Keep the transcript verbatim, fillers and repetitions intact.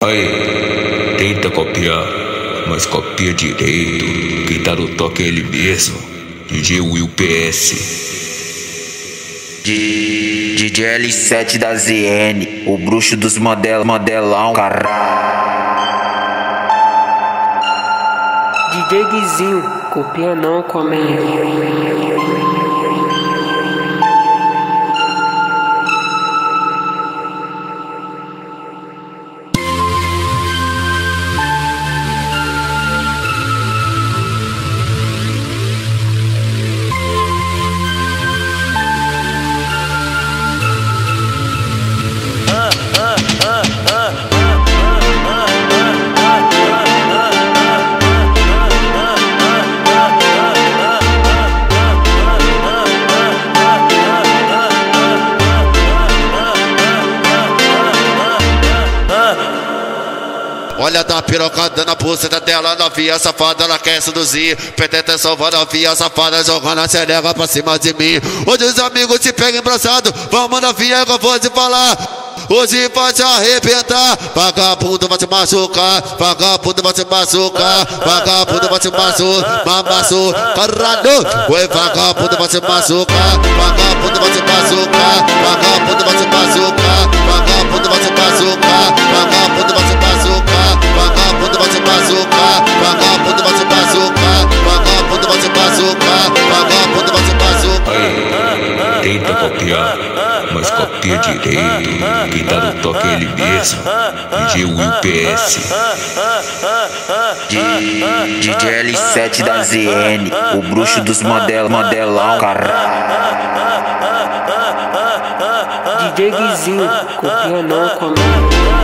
Aí, tenta copiar, mas copia direito. Quem tá no toque é ele mesmo, D J Will P S. D J L sete da Z N, o bruxo dos model, modelão, caralho. D J Guizinho, copia não, comente. Olha da pirocada na pulseira dela, novinha safada, ela quer seduzir. Peteta salvando a novinha safada, jogando a xereca pra cima de mim. Hoje os amigos se pegam embraçados, vamos novinha que eu vou te falar. Hoje vai te arrebentar, vagabundo vai te machucar, vagabundo vai te machucar, vagabundo vai te machucar, mamaçu, caralho. Oi, vagabundo vai te machucar, vagabundo vai te machucar, vagabundo vai te machucar, vagabundo vai te machucar, vagabundo vai te machucar, vagabundo vai te machucar, vagabundo vai te machucar, vagabundo vai te machucar, vagabundo vai te machucar. Aí, tenta copiar, mas copia direito. Quem tá no toque é ele mesmo, D J Will P S. D J L sete da Z N, o bruxo dos model, modelão, caralho. D J Guizinho, copia não, comente.